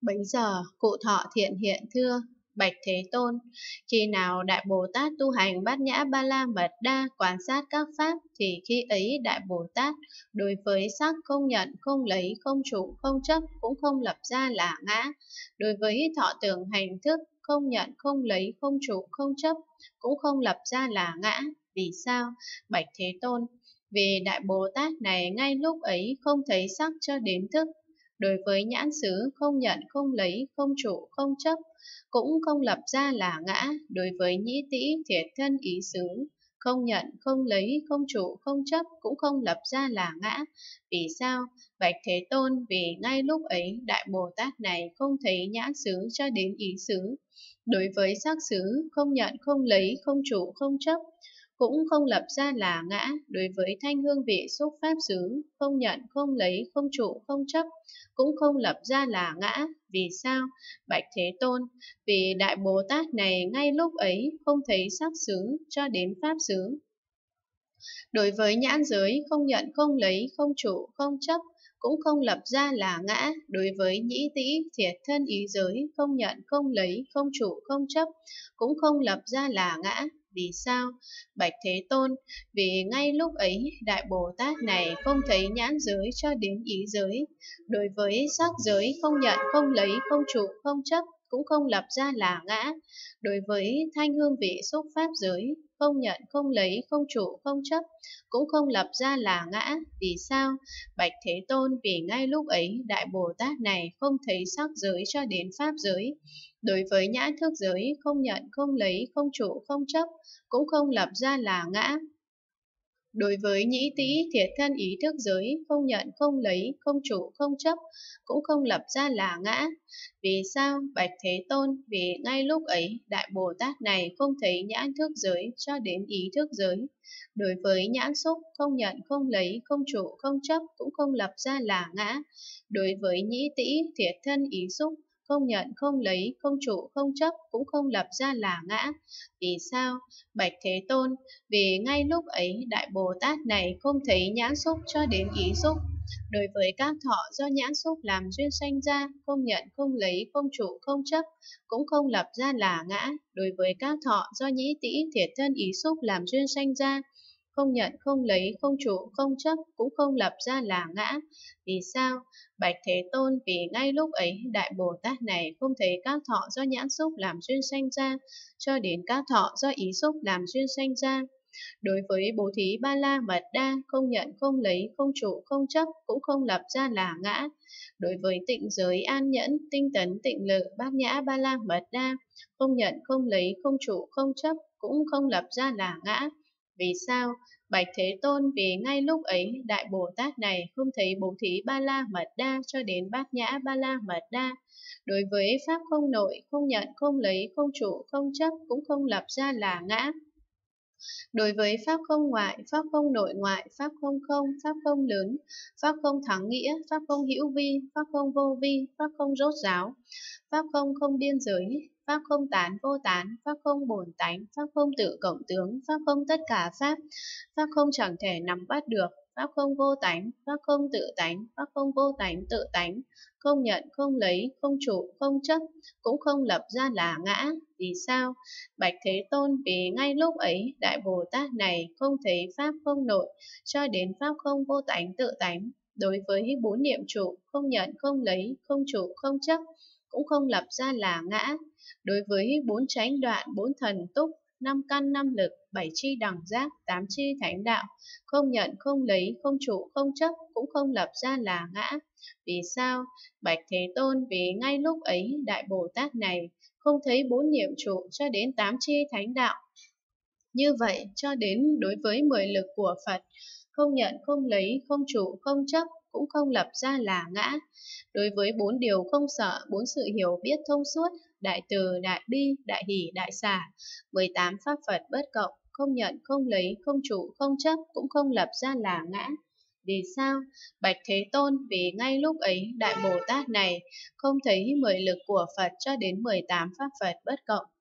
Bấy giờ, cụ thọ thiện hiện thưa, bạch Thế Tôn, khi nào Đại Bồ Tát tu hành Bát Nhã Ba La Mật Đa quan sát các pháp, thì khi ấy Đại Bồ Tát đối với sắc không nhận, không lấy, không trụ, không chấp, cũng không lập ra là ngã. Đối với thọ tưởng hành thức, không nhận, không lấy, không trụ, không chấp, cũng không lập ra là ngã. Vì sao? Bạch Thế Tôn, vì Đại Bồ Tát này ngay lúc ấy không thấy sắc cho đến thức. Đối với nhãn xứ không nhận, không lấy, không trụ, không chấp, cũng không lập ra là ngã. Đối với nhĩ tĩ, thiệt thân ý xứ, không nhận, không lấy, không trụ, không chấp, cũng không lập ra là ngã. Vì sao? Bạch Thế Tôn, vì ngay lúc ấy Đại Bồ Tát này không thấy nhãn xứ cho đến ý xứ. Đối với sắc xứ không nhận, không lấy, không trụ, không chấp, cũng không lập ra là ngã. Đối với thanh hương vị xúc pháp xứ, không nhận, không lấy, không trụ, không chấp, cũng không lập ra là ngã. Vì sao? Bạch Thế Tôn, vì Đại Bồ Tát này ngay lúc ấy không thấy sắc xứ cho đến pháp xứ. Đối với nhãn giới không nhận, không lấy, không trụ, không chấp, cũng không lập ra là ngã. Đối với nhĩ tĩ, thiệt thân ý giới không nhận, không lấy, không trụ, không chấp, cũng không lập ra là ngã. Vì sao? Bạch Thế Tôn, vì ngay lúc ấy Đại Bồ Tát này không thấy nhãn giới cho đến ý giới. Đối với sắc giới không nhận, không lấy, không trụ, không chấp, cũng không lập ra là ngã. Đối với thanh hương vị xúc pháp giới không nhận, không lấy, không trụ, không chấp, cũng không lập ra là ngã. Vì sao? Bạch Thế Tôn, vì ngay lúc ấy Đại Bồ Tát này không thấy sắc giới cho đến pháp giới. Đối với nhãn thức giới không nhận, không lấy, không trụ, không chấp, cũng không lập ra là ngã. Đối với nhĩ tĩ, thiệt thân ý thức giới không nhận, không lấy, không trụ, không chấp, cũng không lập ra là ngã. Vì sao? Bạch Thế Tôn, vì ngay lúc ấy Đại Bồ Tát này không thấy nhãn thức giới cho đến ý thức giới. Đối với nhãn xúc không nhận, không lấy, không trụ, không chấp, cũng không lập ra là ngã. Đối với nhĩ tĩ, thiệt thân ý xúc không nhận, không lấy, không trụ, không chấp, cũng không lập ra là ngã. Vì sao? Bạch Thế Tôn, vì ngay lúc ấy Đại Bồ Tát này không thấy nhãn xúc cho đến ý xúc. Đối với các thọ do nhãn xúc làm duyên sanh ra, không nhận, không lấy, không trụ, không chấp, cũng không lập ra là ngã. Đối với các thọ do nhĩ tĩ, thiệt thân ý xúc làm duyên sanh ra, không nhận, không lấy, không trụ, không chấp, cũng không lập ra là ngã. Vì sao? Bạch Thế Tôn, vì ngay lúc ấy Đại Bồ Tát này không thấy các thọ do nhãn xúc làm duyên sanh ra, cho đến các thọ do ý xúc làm duyên sanh ra. Đối với bố thí ba la mật đa, không nhận, không lấy, không trụ, không chấp, cũng không lập ra là ngã. Đối với tịnh giới an nhẫn, tinh tấn, tịnh lự, bát nhã ba la mật đa, không nhận, không lấy, không trụ, không chấp, cũng không lập ra là ngã. Vì sao? Bạch Thế Tôn, vì ngay lúc ấy Đại Bồ Tát này không thấy bố thí ba la mật đa cho đến bát nhã ba la mật đa. Đối với pháp không nội, không nhận, không lấy, không trụ, không chấp, cũng không lập ra là ngã. Đối với pháp không ngoại, pháp không nội ngoại, pháp không không, pháp không lớn, pháp không thắng nghĩa, pháp không hữu vi, pháp không vô vi, pháp không rốt ráo, pháp không không biên giới, pháp không tán vô tán, pháp không bổn tánh, pháp không tự cộng tướng, pháp không tất cả pháp không chẳng thể nắm bắt được, pháp không vô tánh, pháp không tự tánh, pháp không vô tánh tự tánh, không nhận, không lấy, không trụ, không chấp, cũng không lập ra là ngã. Vì sao? Bạch Thế Tôn, vì ngay lúc ấy Đại Bồ Tát này không thấy pháp không nội cho đến pháp không vô tánh tự tánh. Đối với bốn niệm trụ, không nhận, không lấy, không trụ, không chấp, cũng không lập ra là ngã. Đối với bốn chánh đoạn, bốn thần túc, năm căn, năm lực, bảy chi đẳng giác, tám chi thánh đạo, không nhận, không lấy, không trụ, không chấp, cũng không lập ra là ngã. Vì sao? Bạch Thế Tôn, vì ngay lúc ấy Đại Bồ Tát này không thấy bốn niệm trụ cho đến tám chi thánh đạo. Như vậy cho đến đối với 10 lực của Phật, không nhận, không lấy, không trụ, không chấp, cũng không lập ra là ngã. Đối với bốn điều không sợ, bốn sự hiểu biết thông suốt, đại từ, đại bi, đại hỷ, đại xả, 18 pháp Phật bất cộng, không nhận, không lấy, không trụ, không chấp, cũng không lập ra là ngã. Vì sao? Bạch Thế Tôn, vì ngay lúc ấy Đại Bồ Tát này không thấy 10 lực của Phật cho đến 18 pháp Phật bất cộng.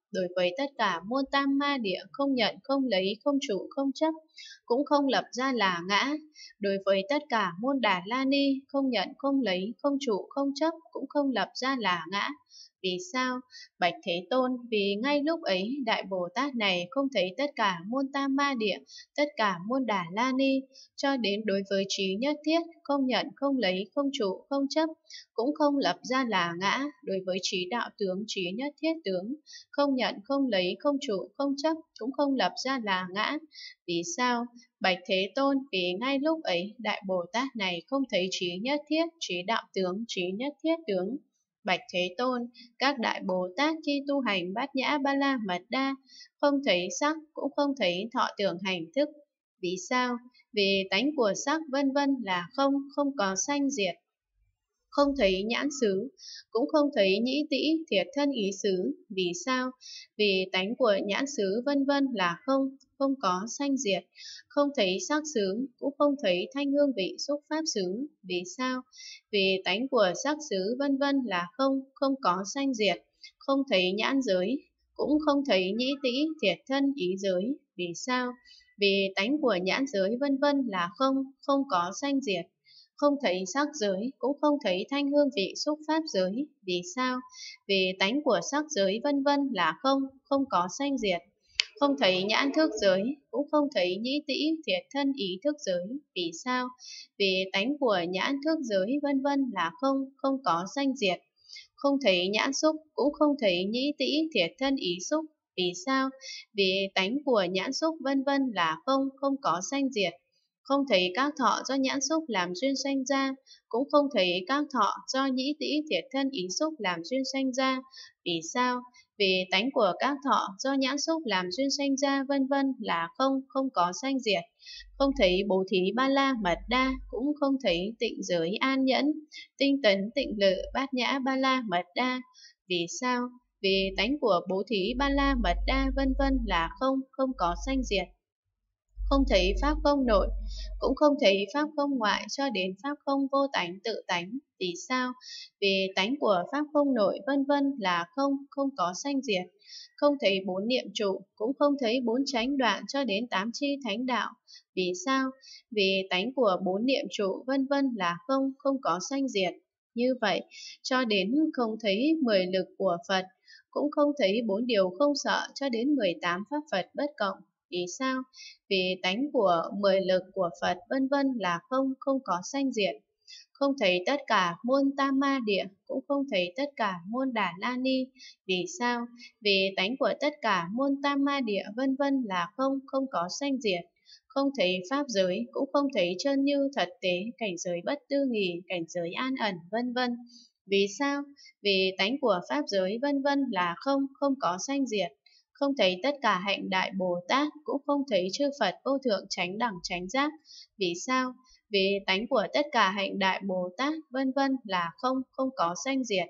đối với tất cả muôn tam ma địa, không nhận, không lấy, không trụ, không chấp, cũng không lập ra là ngã. Đối với tất cả muôn Đà La Ni, không nhận, không lấy, không trụ, không chấp, cũng không lập ra là ngã. Vì sao? Bạch Thế Tôn, vì ngay lúc ấy Đại Bồ Tát này không thấy tất cả muôn tam ma địa, tất cả muôn Đà La Ni, cho đến đối với trí nhất thiết, không nhận, không lấy, không trụ, không chấp, cũng không lập ra là ngã. Đối với trí đạo tướng, trí nhất thiết tướng, không nhận, không lấy, không trụ, không chấp, cũng không lập ra là ngã. Vì sao? Bạch Thế Tôn, vì ngay lúc ấy Đại Bồ Tát này không thấy trí nhất thiết, trí đạo tướng, trí nhất thiết tướng. Bạch Thế Tôn, các Đại Bồ Tát khi tu hành Bát Nhã Ba La Mật Đa, không thấy sắc, cũng không thấy thọ tưởng hành thức. Vì sao? Vì tánh của sắc vân vân là không, không có sanh diệt. Không thấy nhãn xứ, cũng không thấy nhĩ tĩ, thiệt thân ý xứ. Vì sao? Vì tánh của nhãn xứ vân vân là không, không có sanh diệt. Không thấy sắc xứ, cũng không thấy thanh hương vị xúc pháp xứ. Vì sao? Vì tánh của sắc xứ vân vân là không, không có sanh diệt. Không thấy nhãn giới, cũng không thấy nhĩ tĩ, thiệt thân ý giới. Vì sao? Vì tánh của nhãn giới vân vân là không, không có sanh diệt. Không thấy sắc giới, cũng không thấy thanh hương vị xúc pháp giới. Vì sao? Vì tánh của sắc giới vân vân là không, không có sanh diệt. Không thấy nhãn thức giới, cũng không thấy nhĩ tĩ, thiệt thân ý thức giới. Vì sao? Vì tánh của nhãn thức giới vân vân là không, không có sanh diệt. Không thấy nhãn xúc, cũng không thấy nhĩ tĩ, thiệt thân ý xúc. Vì sao? Vì tánh của nhãn xúc vân vân là không, không có sanh diệt. Không thấy các thọ do nhãn xúc làm duyên sanh ra, cũng không thấy các thọ do nhĩ tĩ, thiệt thân ý xúc làm duyên sanh ra. Vì sao? Vì tánh của các thọ do nhãn xúc làm duyên sanh ra vân vân là không, không có sanh diệt. Không thấy bố thí ba la mật đa, cũng không thấy tịnh giới an nhẫn, tinh tấn tịnh lự bát nhã ba la mật đa. Vì sao? Vì tánh của bố thí ba la mật đa vân vân là không, không có sanh diệt. Không thấy pháp không nội, cũng không thấy pháp không ngoại cho đến pháp không vô tánh tự tánh. Vì sao? Vì tánh của pháp không nội vân vân là không, không có sanh diệt. Không thấy bốn niệm trụ, cũng không thấy bốn chánh đoạn cho đến tám chi thánh đạo. Vì sao? Vì tánh của bốn niệm trụ vân vân là không, không có sanh diệt. Như vậy, cho đến không thấy 10 lực của Phật, cũng không thấy bốn điều không sợ cho đến 18 pháp Phật bất cộng. Vì sao? Vì tánh của 10 lực của Phật vân vân là không, không có sanh diệt. Không thấy tất cả muôn tam ma địa, cũng không thấy tất cả muôn Đà La Ni. Vì sao? Vì tánh của tất cả muôn tam ma địa vân vân là không, không có sanh diệt. Không thấy pháp giới, cũng không thấy chân như thật tế, cảnh giới bất tư nghì, cảnh giới an ẩn vân vân. Vì sao? Vì tánh của pháp giới vân vân là không, không có sanh diệt. Không thấy tất cả hạnh Đại Bồ Tát, cũng không thấy chư Phật vô thượng chánh đẳng chánh giác. Vì sao? Vì tánh của tất cả hạnh Đại Bồ Tát vân vân là không, không có sanh diệt.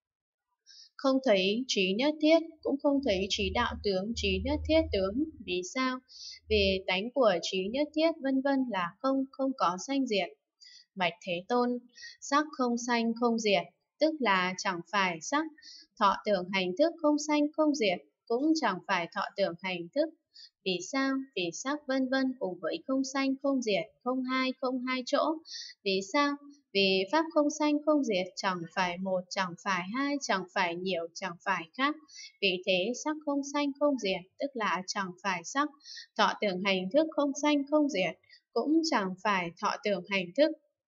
Không thấy trí nhất thiết, cũng không thấy trí đạo tướng, trí nhất thiết tướng. Vì sao? Vì tánh của trí nhất thiết vân vân là không, không có sanh diệt. Bạch Thế Tôn, sắc không sanh không diệt, tức là chẳng phải sắc. Thọ tưởng hành thức không sanh không diệt, cũng chẳng phải thọ tưởng hành thức. Vì sao? Vì sắc vân vân cùng với không sanh không diệt, không hai chỗ. Vì sao? Vì pháp không sanh không diệt chẳng phải một, chẳng phải hai, chẳng phải nhiều, chẳng phải khác. Vì thế sắc không sanh không diệt, tức là chẳng phải sắc. Thọ tưởng hành thức không sanh không diệt, cũng chẳng phải thọ tưởng hành thức.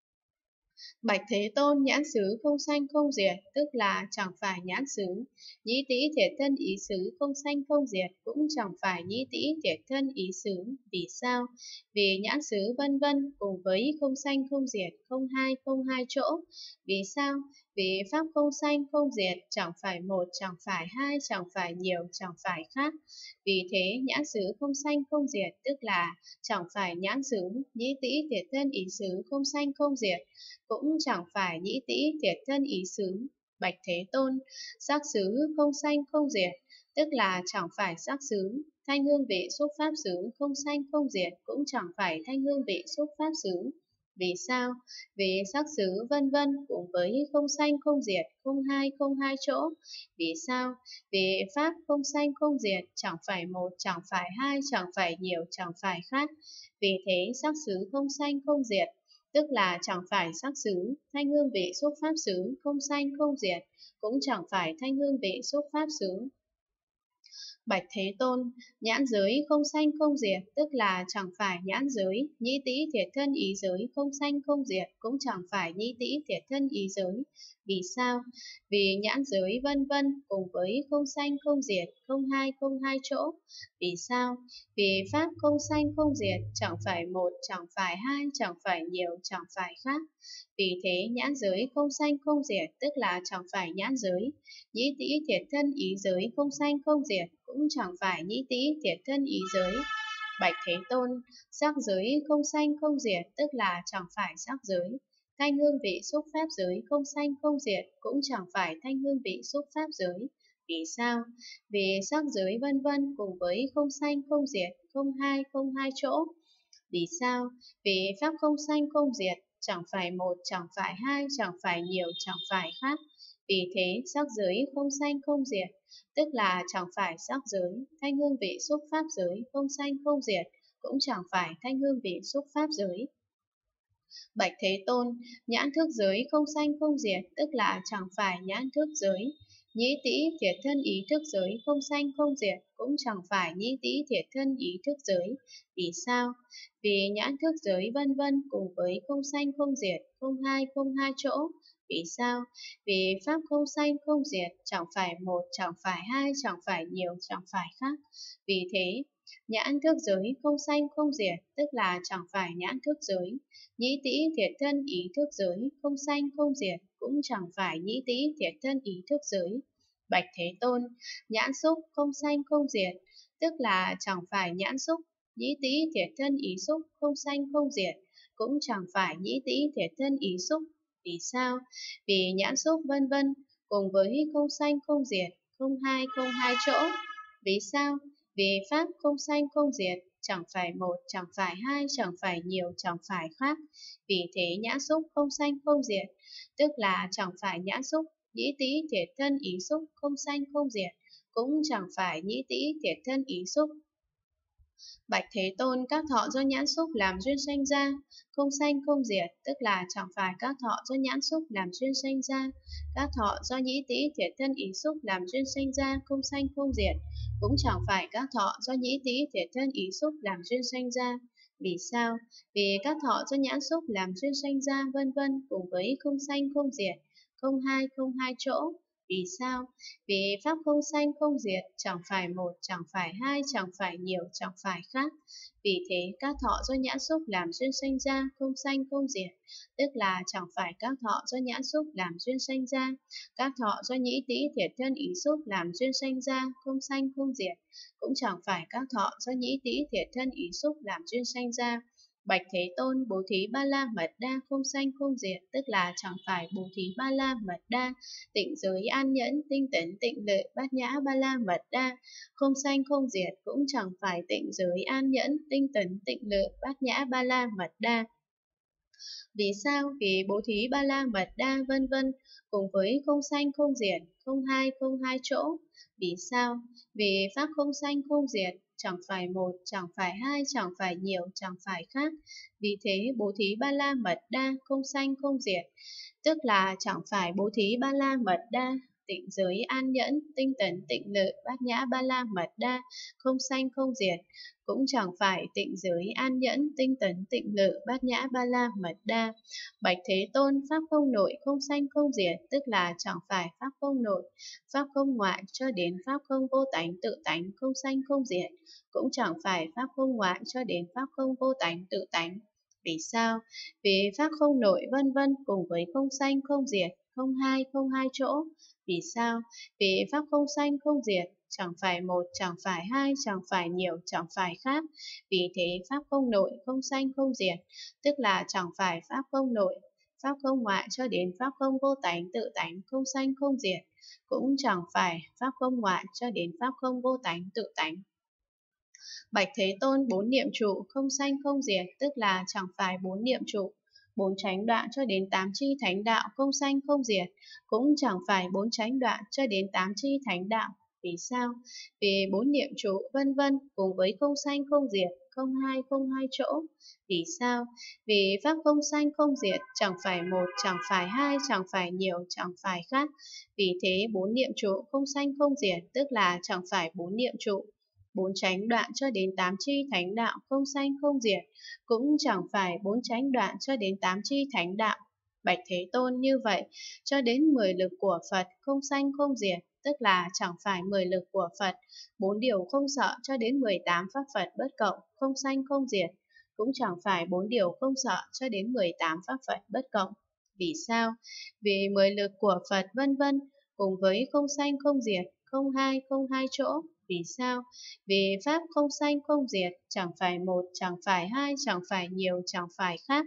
Bạch Thế Tôn, nhãn xứ không sanh không diệt, tức là chẳng phải nhãn xứ. Nhĩ tĩ thiệt thân ý xứ không sanh không diệt, cũng chẳng phải nhĩ tĩ thiệt thân ý xứ. Vì sao? Vì nhãn xứ vân vân cùng với không sanh không diệt, không hai chỗ. Vì sao? Vì pháp không sanh không diệt, chẳng phải một, chẳng phải hai, chẳng phải nhiều, chẳng phải khác. Vì thế nhãn xứ không sanh không diệt, tức là chẳng phải nhãn xứ. Nhĩ tĩ thiệt thân ý xứ không sanh không diệt, cũng chẳng phải nhĩ tĩ thiệt thân ý xứ. Bạch Thế Tôn, sắc xứ không sanh không diệt, tức là chẳng phải sắc xứ. Thanh hương vị xúc pháp xứ không sanh không diệt, cũng chẳng phải thanh hương vị xúc pháp xứ. Vì sao? Vì sắc xứ vân vân cùng với không sanh không diệt, không hai chỗ. Vì sao? Vì pháp không sanh không diệt, chẳng phải một, chẳng phải hai, chẳng phải nhiều, chẳng phải khác. Vì thế sắc xứ không sanh không diệt, tức là chẳng phải sắc xứ, thanh hương vị xúc pháp xứ, không sanh không diệt, cũng chẳng phải thanh hương vị xúc pháp xứ. Bạch Thế Tôn, nhãn giới không sanh không diệt, tức là chẳng phải nhãn giới, nhĩ tĩ thiệt thân ý giới không sanh không diệt, cũng chẳng phải nhĩ tĩ thiệt thân ý giới. Vì sao? Vì nhãn giới vân vân cùng với không sanh không diệt, không hai chỗ. Vì sao? Vì pháp không sanh không diệt, chẳng phải một, chẳng phải hai, chẳng phải nhiều, chẳng phải khác. Vì thế nhãn giới không sanh không diệt, tức là chẳng phải nhãn giới. Nhĩ tĩ thiệt thân ý giới không sanh không diệt, cũng chẳng phải nhĩ tĩ thiệt thân ý giới. Bạch Thế Tôn, sắc giới không sanh không diệt, tức là chẳng phải sắc giới. Thanh hương vị xúc pháp giới không sanh không diệt, cũng chẳng phải thanh hương vị xúc pháp giới. Vì sao? Vì sắc giới vân vân cùng với không sanh không diệt, không hai chỗ. Vì sao? Vì pháp không sanh không diệt, chẳng phải một, chẳng phải hai, chẳng phải nhiều, chẳng phải khác. Vì thế sắc giới không sanh không diệt, tức là chẳng phải sắc giới, thanh hương vị xúc pháp giới không sanh không diệt, cũng chẳng phải thanh hương vị xúc pháp giới. Bạch Thế Tôn, nhãn thức giới không sanh không diệt, tức là chẳng phải nhãn thức giới. Nhĩ tĩ thiệt thân ý thức giới không sanh không diệt, cũng chẳng phải nhĩ tĩ thiệt thân ý thức giới. Vì sao? Vì nhãn thức giới vân vân cùng với không sanh không diệt, không hai chỗ. Vì sao? Vì pháp không sanh không diệt, chẳng phải một, chẳng phải hai, chẳng phải nhiều, chẳng phải khác. Vì thế, nhãn thức giới không sanh không diệt, tức là chẳng phải nhãn thức giới. Nhĩ tĩ thiệt thân ý thức giới, không sanh không diệt, cũng chẳng phải nhĩ tĩ thiệt thân ý thức giới. Bạch Thế Tôn, nhãn xúc không sanh không diệt, tức là chẳng phải nhãn xúc. Nhĩ tĩ thiệt thân ý xúc, không sanh không diệt, cũng chẳng phải nhĩ tĩ thiệt thân ý xúc. Vì sao? Vì nhãn xúc vân vân cùng với không sanh không diệt, không hai chỗ. Vì sao? Vì pháp không sanh không diệt, chẳng phải một, chẳng phải hai, chẳng phải nhiều, chẳng phải khác. Vì thế nhãn xúc không sanh không diệt, tức là chẳng phải nhãn xúc. Nhĩ tĩ thiệt thân ý xúc không sanh không diệt, cũng chẳng phải nhĩ tĩ thiệt thân ý xúc. Bạch Thế Tôn, các thọ do nhãn xúc làm duyên sanh ra, không sanh không diệt, tức là chẳng phải các thọ do nhãn xúc làm duyên sanh ra. Các thọ do nhĩ tĩ thiệt thân ý xúc làm duyên sanh ra, không sanh không diệt, cũng chẳng phải các thọ do nhĩ tĩ thiệt thân ý xúc làm duyên sanh ra. Vì sao? Vì các thọ do nhãn xúc làm duyên sanh ra vân vân cùng với không sanh không diệt, không hai chỗ. Vì sao? Vì pháp không sanh không diệt, chẳng phải một, chẳng phải hai, chẳng phải nhiều, chẳng phải khác. Vì thế các thọ do nhãn xúc làm duyên sanh ra, không sanh không diệt, tức là chẳng phải các thọ do nhãn xúc làm duyên sanh ra. Các thọ do nhĩ tĩ thiệt thân ý xúc làm duyên sanh ra, không sanh không diệt, cũng chẳng phải các thọ do nhĩ tĩ thiệt thân ý xúc làm duyên sanh ra. Bạch Thế Tôn, bố thí ba la mật đa không sanh không diệt, tức là chẳng phải bố thí ba la mật đa. Tịnh giới an nhẫn, tinh tấn tịnh lự, bát nhã ba la mật đa, không sanh không diệt, cũng chẳng phải tịnh giới an nhẫn, tinh tấn tịnh lự, bát nhã ba la mật đa. Vì sao? Vì bố thí ba la mật đa vân vân cùng với không sanh không diệt, không hai chỗ. Vì sao? Vì pháp không sanh không diệt, chẳng phải một, chẳng phải hai, chẳng phải nhiều, chẳng phải khác. Vì thế bố thí ba la mật đa không sanh không diệt, tức là chẳng phải bố thí ba la mật đa. Tịnh giới an nhẫn, tinh tấn tịnh lự, bát nhã ba la mật đa, không sanh không diệt, cũng chẳng phải tịnh giới an nhẫn, tinh tấn tịnh lự, bát nhã ba la mật đa. Bạch Thế Tôn, pháp không nội, không sanh không diệt, tức là chẳng phải pháp không nội, pháp không ngoại cho đến pháp không vô tánh tự tánh, không sanh không diệt, cũng chẳng phải pháp không ngoại cho đến pháp không vô tánh tự tánh. Vì sao? Vì pháp không nội vân vân cùng với không sanh không diệt, không hai chỗ. Vì sao? Vì pháp không sanh không diệt, chẳng phải một, chẳng phải hai, chẳng phải nhiều, chẳng phải khác. Vì thế pháp không nội, không sanh không diệt, tức là chẳng phải pháp không nội, pháp không ngoại cho đến pháp không vô tánh tự tánh, không sanh không diệt, cũng chẳng phải pháp không ngoại cho đến pháp không vô tánh tự tánh. Bạch Thế Tôn, bốn niệm trụ không sanh không diệt, tức là chẳng phải bốn niệm trụ. bốn chánh đoạn cho đến tám chi thánh đạo không sanh không diệt, cũng chẳng phải bốn chánh đoạn cho đến tám chi thánh đạo. Vì sao? Vì bốn niệm trụ vân vân cùng với không sanh không diệt, không hai chỗ. Vì sao? Vì pháp không sanh không diệt, chẳng phải một, chẳng phải hai, chẳng phải nhiều, chẳng phải khác. Vì thế bốn niệm trụ không sanh không diệt, tức là chẳng phải bốn niệm trụ. Bốn chánh đoạn cho đến tám chi thánh đạo không sanh không diệt, cũng chẳng phải bốn chánh đoạn cho đến tám chi thánh đạo. Bạch Thế Tôn, như vậy, cho đến 10 lực của Phật không sanh không diệt, tức là chẳng phải 10 lực của Phật, bốn điều không sợ cho đến 18 pháp Phật bất cộng không sanh không diệt, cũng chẳng phải bốn điều không sợ cho đến 18 pháp Phật bất cộng. Vì sao? Vì 10 lực của Phật vân vân cùng với không sanh không diệt, không hai chỗ. Vì sao? Vì pháp không sanh không diệt, chẳng phải một, chẳng phải hai, chẳng phải nhiều, chẳng phải khác.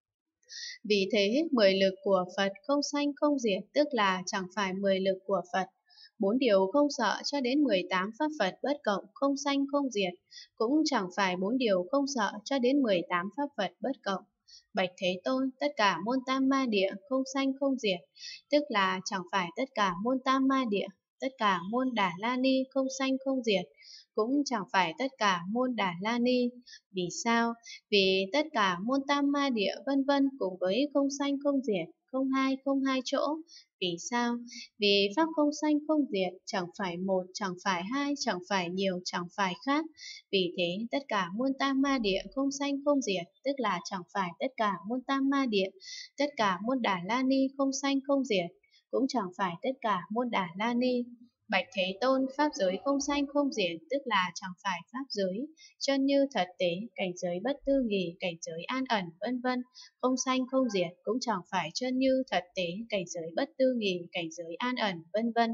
Vì thế 10 lực của Phật không sanh không diệt, tức là chẳng phải 10 lực của Phật. Bốn điều không sợ cho đến 18 pháp Phật bất cộng không sanh không diệt, cũng chẳng phải bốn điều không sợ cho đến 18 pháp Phật bất cộng. Bạch Thế Tôn, tất cả môn tam ma địa không sanh không diệt, tức là chẳng phải tất cả môn tam ma địa, tất cả môn Đà La Ni không sanh không diệt, cũng chẳng phải tất cả môn Đà La Ni. Vì sao? Vì tất cả môn tam ma địa vân vân cùng với không sanh không diệt, không hai chỗ. Vì sao? Vì pháp không sanh không diệt, chẳng phải một, chẳng phải hai, chẳng phải nhiều, chẳng phải khác. Vì thế tất cả môn tam ma địa không sanh không diệt, tức là chẳng phải tất cả môn tam ma địa, tất cả môn Đà La Ni không sanh không diệt, cũng chẳng phải tất cả môn Đà La Ni. Bạch Thế Tôn, pháp giới không sanh không diệt, tức là chẳng phải pháp giới chân như thật tế, cảnh giới bất tư nghì, cảnh giới an ẩn vân vân, không sanh không diệt, cũng chẳng phải chân như thật tế, cảnh giới bất tư nghì, cảnh giới an ẩn vân vân.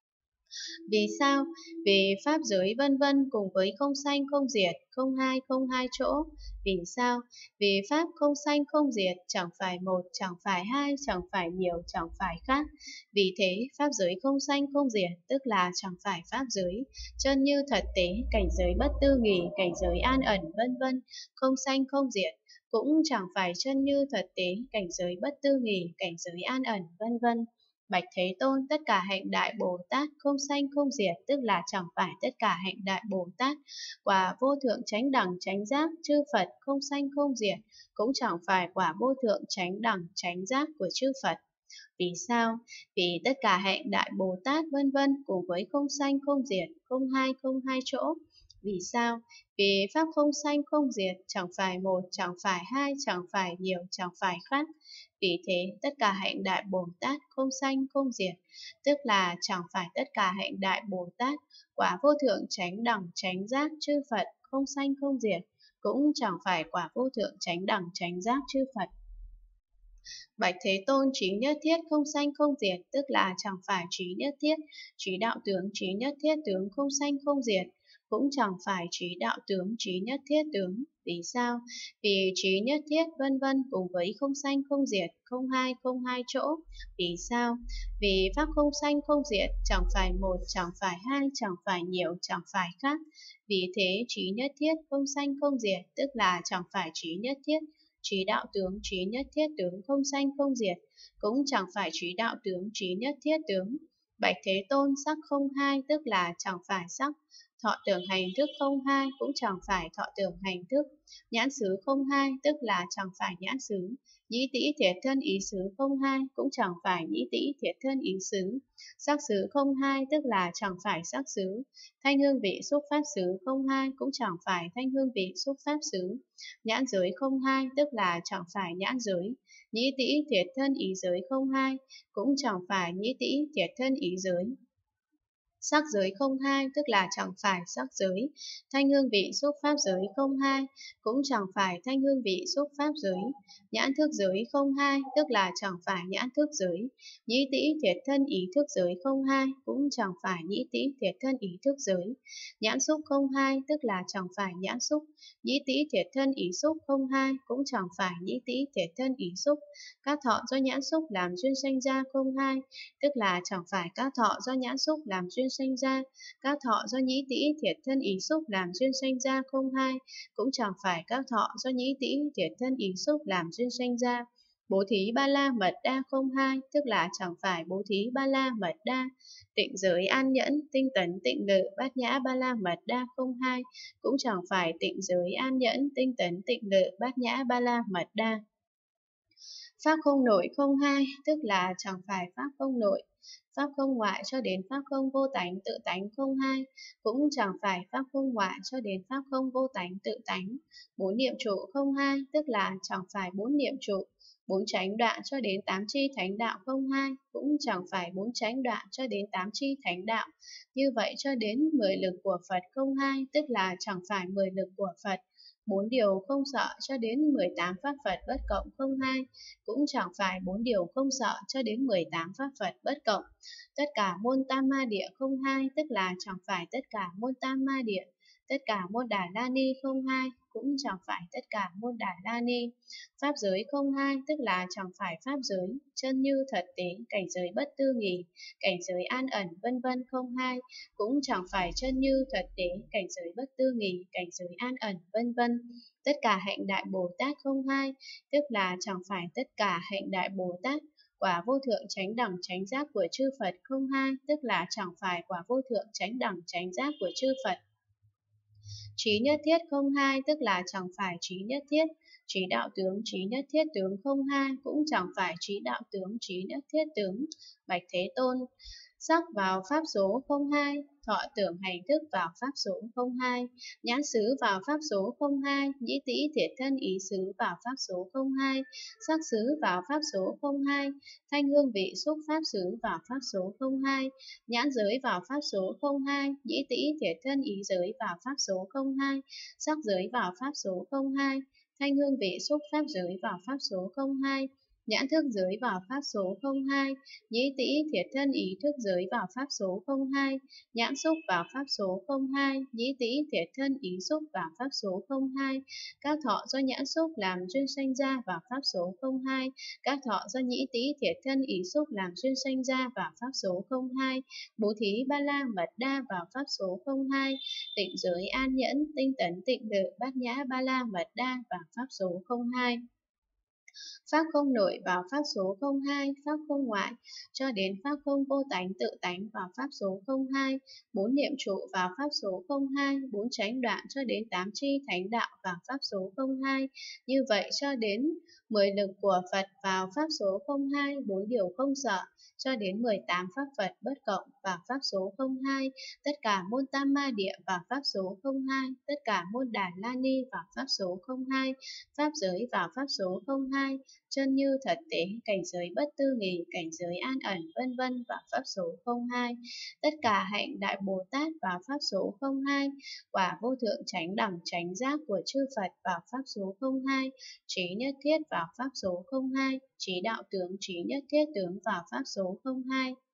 Vì sao? Vì pháp giới vân vân cùng với không sanh không diệt, không hai chỗ. Vì sao? Vì pháp không sanh không diệt, chẳng phải một, chẳng phải hai, chẳng phải nhiều, chẳng phải khác. Vì thế, pháp giới không sanh không diệt, tức là chẳng phải pháp giới chân như thật tế, cảnh giới bất tư nghì, cảnh giới an ẩn vân vân, không sanh không diệt, cũng chẳng phải chân như thật tế, cảnh giới bất tư nghì, cảnh giới an ẩn vân vân. Bạch Thế Tôn, tất cả hạnh Đại Bồ Tát không sanh không diệt, tức là chẳng phải tất cả hạnh Đại Bồ Tát. Quả vô thượng chánh đẳng chánh giác chư Phật không sanh không diệt, cũng chẳng phải quả vô thượng chánh đẳng chánh giác của chư Phật. Vì sao? Vì tất cả hạnh Đại Bồ Tát vân vân cùng với không sanh không diệt, không hai chỗ. Vì sao? Vì pháp không sanh không diệt, chẳng phải một, chẳng phải hai, chẳng phải nhiều, chẳng phải khác. Vì thế, tất cả hạnh Đại Bồ Tát không sanh không diệt, tức là chẳng phải tất cả hạnh Đại Bồ Tát, quả vô thượng chánh đẳng chánh giác chư Phật không sanh không diệt, cũng chẳng phải quả vô thượng chánh đẳng chánh giác chư Phật. Bạch Thế Tôn, trí nhất thiết không sanh không diệt, tức là chẳng phải trí nhất thiết, trí đạo tướng, trí nhất thiết tướng không sanh không diệt, cũng chẳng phải trí đạo tướng, trí nhất thiết tướng. Vì sao? Vì trí nhất thiết vân vân cùng với không sanh không diệt, không hai chỗ. Vì sao? Vì pháp không sanh không diệt, chẳng phải một, chẳng phải hai, chẳng phải nhiều, chẳng phải khác. Vì thế trí nhất thiết không sanh không diệt, tức là chẳng phải trí nhất thiết, trí đạo tướng, trí nhất thiết tướng không sanh không diệt, cũng chẳng phải trí đạo tướng, trí nhất thiết tướng. Bạch Thế Tôn, sắc không hai, tức là chẳng phải sắc. Thọ tưởng hành thức không hai, cũng chẳng phải thọ tưởng hành thức. Nhãn xứ không hai, tức là chẳng phải nhãn xứ. Nhĩ tĩ thiệt thân ý xứ không hai, cũng chẳng phải nhĩ tĩ thiệt thân ý xứ. Sắc xứ không hai, tức là chẳng phải sắc xứ. Thanh hương vị xúc pháp xứ không hai, cũng chẳng phải thanh hương vị xúc pháp xứ. Nhãn giới không hai, tức là chẳng phải nhãn giới. Nhĩ tĩ thiệt thân ý giới không hai, cũng chẳng phải nhĩ tĩ thiệt thân ý giới. Sắc giới không hai, tức là chẳng phải sắc giới. Thanh hương vị xúc pháp giới không hai, cũng chẳng phải thanh hương vị xúc pháp giới. Nhãn thức giới không hai, tức là chẳng phải nhãn thức giới. Nhĩ tĩ thiệt thân ý thức giới không hai, cũng chẳng phải nhĩ tĩ thiệt thân ý thức giới. Nhãn xúc không hai, tức là chẳng phải nhãn xúc. Nhĩ tĩ thiệt thân ý xúc không hai, cũng chẳng phải nhĩ tĩ thiệt thân ý xúc. Các thọ do nhãn xúc làm duyên sanh ra không hai, tức là chẳng phải các thọ do nhãn xúc làm duyên sanh ra. Các thọ do nhĩ tĩ thiệt thân ý xúc làm duyên sanh ra không hai, cũng chẳng phải các thọ do nhĩ tĩ thiệt thân ý xúc làm duyên sanh ra. Bố thí ba la mật đa không hai, tức là chẳng phải bố thí ba la mật đa. Tịnh giới an nhẫn, tinh tấn tịnh lự, bát nhã ba la mật đa không hai, cũng chẳng phải tịnh giới an nhẫn, tinh tấn tịnh lự, bát nhã ba la mật đa. Pháp không nội không hai, tức là chẳng phải pháp không nội. Pháp không ngoại cho đến pháp không vô tánh tự tánh không hai, cũng chẳng phải pháp không ngoại cho đến pháp không vô tánh tự tánh. Bốn niệm trụ không hai, tức là chẳng phải bốn niệm trụ. Bốn chánh đoạn cho đến tám chi thánh đạo không hai, cũng chẳng phải bốn chánh đoạn cho đến tám chi thánh đạo. Như vậy cho đến 10 lực của Phật không hai, tức là chẳng phải 10 lực của Phật. Bốn điều không sợ cho đến 18 pháp Phật bất cộng không hai, cũng chẳng phải bốn điều không sợ cho đến 18 pháp Phật bất cộng. Tất cả môn tam ma địa không hai, tức là chẳng phải tất cả môn tam ma địa. Tất cả môn Đà La Ni không hai, cũng chẳng phải tất cả môn Đà La Ni. Pháp giới không hai, tức là chẳng phải pháp giới, chân như thật tế, cảnh giới bất tư nghì, cảnh giới an ẩn vân vân không hai, cũng chẳng phải chân như thật tế, cảnh giới bất tư nghì, cảnh giới an ẩn vân vân. Tất cả hạnh đại Bồ Tát không hai, tức là chẳng phải tất cả hạnh đại Bồ Tát. Quả vô thượng chánh đẳng chánh giác của chư Phật không hai, tức là chẳng phải quả vô thượng chánh đẳng chánh giác của chư Phật. Trí nhất thiết không hai, tức là chẳng phải trí nhất thiết. Trí đạo tướng, trí nhất thiết tướng không hai, cũng chẳng phải trí đạo tướng, trí nhất thiết tướng. Bạch Thế Tôn, sắc vào pháp số không hai, thọ tưởng hành thức vào pháp số không hai, nhãn xứ vào pháp số không hai, nhĩ tĩ thiệt thân ý xứ vào pháp số không hai, sắc xứ vào pháp số không hai, thanh hương vị xúc pháp xứ vào pháp số không hai, nhãn giới vào pháp số không hai, nhĩ tĩ thiệt thân ý giới vào pháp số không hai, sắc giới vào pháp số không hai, thanh hương vị xúc pháp giới vào pháp số không hai, nhãn thức giới vào pháp số không hai, nhĩ tĩ thiệt thân ý thức giới vào pháp số không hai, nhãn xúc vào pháp số không hai, nhĩ tĩ thiệt thân ý xúc vào pháp số không hai, các thọ do nhãn xúc làm duyên sanh ra vào pháp số không hai, các thọ do nhĩ tĩ thiệt thân ý xúc làm duyên sanh ra vào pháp số không hai, bố thí ba la mật đa vào pháp số không hai, tịnh giới an nhẫn, tinh tấn tịnh lự, bát nhã ba la mật đa vào pháp số không hai. Pháp không nội vào pháp số không hai, pháp không ngoại, cho đến pháp không vô tánh tự tánh vào pháp số không hai, bốn niệm trụ vào pháp số không hai, bốn chánh đoạn cho đến tám chi thánh đạo vào pháp số không hai. Như vậy cho đến 10 lực của Phật vào pháp số không hai, bốn điều không sợ, cho đến 18 pháp Phật bất cộng vào pháp số không hai, tất cả môn tam ma địa vào pháp số không hai, tất cả môn Đà La Ni vào pháp số không hai, pháp giới vào pháp số không hai, chân như thật tế, cảnh giới bất tư nghì, cảnh giới an ẩn vân vân vào pháp số không hai, tất cả hạnh đại Bồ Tát vào pháp số không hai, quả vô thượng chánh đẳng chánh giác của chư Phật vào pháp số không hai, trí nhất thiết vào pháp số không hai, trí đạo tướng trí nhất thiết tướng vào pháp số không hai.